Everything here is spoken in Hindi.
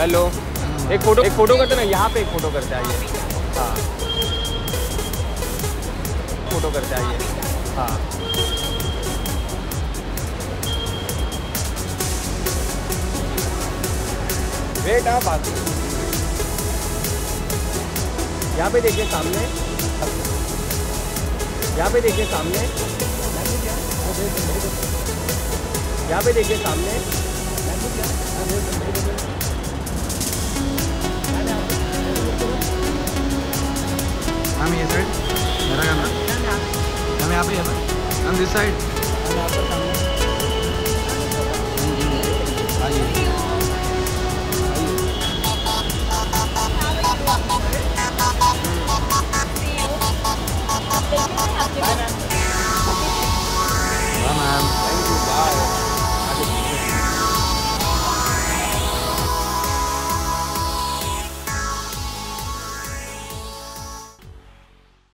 हेलो, एक फोटो करते ना, यहाँ पे एक फोटो करते आइए। हाँ, फोटो करते आइए। हाँ, वेट आप आते, यहाँ पे देखिए सामने, यहाँ पे देखिए सामने, यहाँ पे देखिए सामने। हम ये साइड मेरा कैमरा, हम यहाँ पे है ना, हम दिस साइड। आइए